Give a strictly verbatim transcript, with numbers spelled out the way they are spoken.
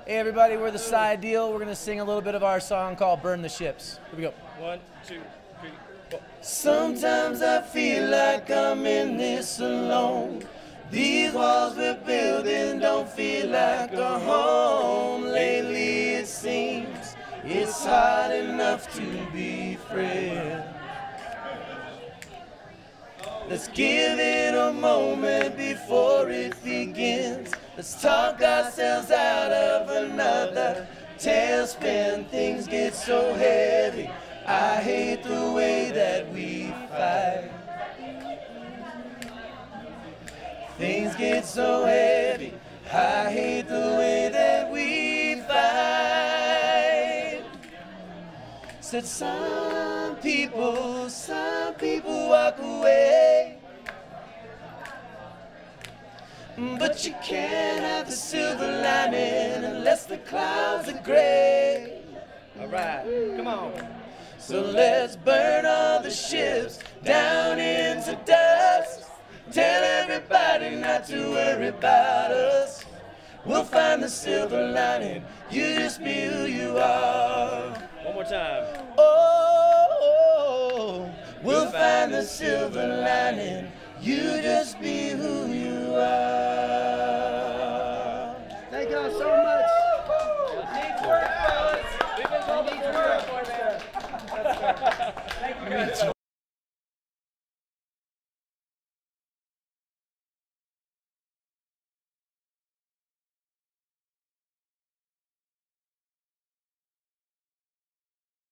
Hey everybody, we're the Side Deal. We're gonna sing a little bit of our song called Burn the Ships. Here we go. One, two, three, four. Sometimes I feel like I'm in this alone. These walls we're building don't feel like a home. Lately it seems it's hard enough to be friends. Let's give it a moment before it begins. Let's talk ourselves out of another tailspin. Things get so heavy. I hate the way that we fight. Things get so heavy. I hate the way that we fight. Said some people, some people walk away. But you can't have the silver lining unless the clouds are gray. All right, come on. So let's burn all the ships down into dust. Tell everybody not to worry about us. We'll find the silver lining. You just be who you are. One more time. Oh, we'll find the silver lining. You just be who you are. Thank y'all so much. Needs work, fellas. We've been told needs work. Thank you guys.